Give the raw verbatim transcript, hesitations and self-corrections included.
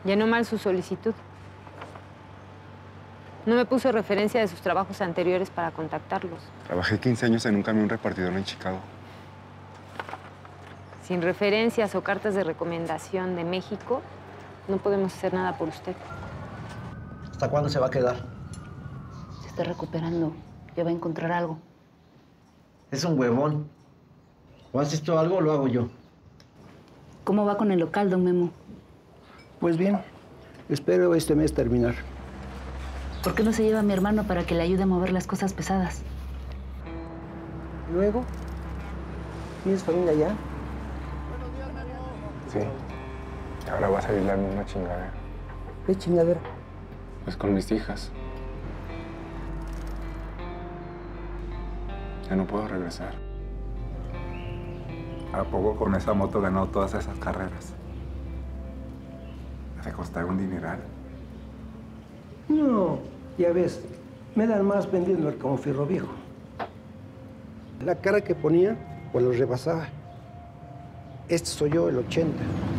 Llenó mal su solicitud. No me puso referencia de sus trabajos anteriores para contactarlos. Trabajé quince años en un camión repartidor en Chicago. Sin referencias o cartas de recomendación de México, no podemos hacer nada por usted. ¿Hasta cuándo se va a quedar? Se está recuperando. Ya va a encontrar algo. Es un huevón. O haces tú algo o lo hago yo. ¿Cómo va con el local, don Memo? Pues bien, espero este mes terminar. ¿Por qué no se lleva a mi hermano para que le ayude a mover las cosas pesadas? ¿Luego? ¿Tienes familia ya? Sí. Y ahora va a salir la misma chingadera. ¿Qué chingadera? Pues con mis hijas. Ya no puedo regresar. ¿A poco con esa moto ganó todas esas carreras? ¿Te costar un dineral? No, ya ves, me dan más vendiendo el como fierro viejo. La cara que ponía, pues lo rebasaba. Este soy yo, el ochenta.